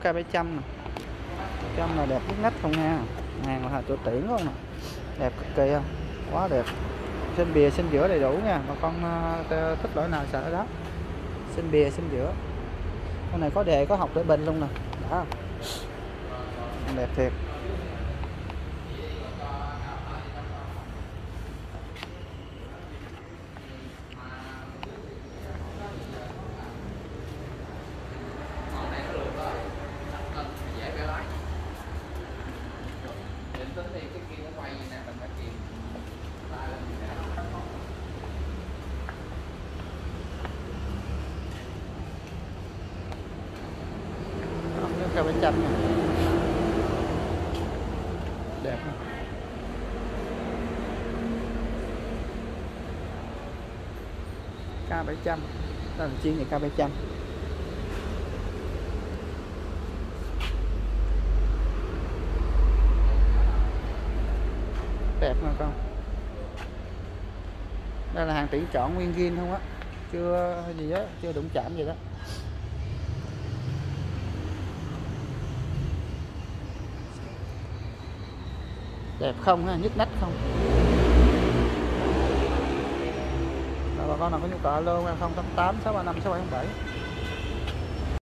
K700 nè. Trong là đẹp nhất nách không nha, hàng là chỗ tiễn không nè, đẹp cực kỳ không, quá đẹp. Xanh bìa xanh giữa đầy đủ nha, bà con thích loại nào sợ đó. Xanh bìa xanh giữa, con này có đề có học để bình luôn nè, đó đẹp thiệt. K700 nha, đẹp nè. K700 đây là chuyên nghiệp K700, đẹp nè con. Đây là hàng tuyển chọn nguyên zin không á, chưa gì á, chưa đụng chạm gì đó. Đẹp không ha, nhức nách không. Bà con nào có nhu cầu alo 088 635 67.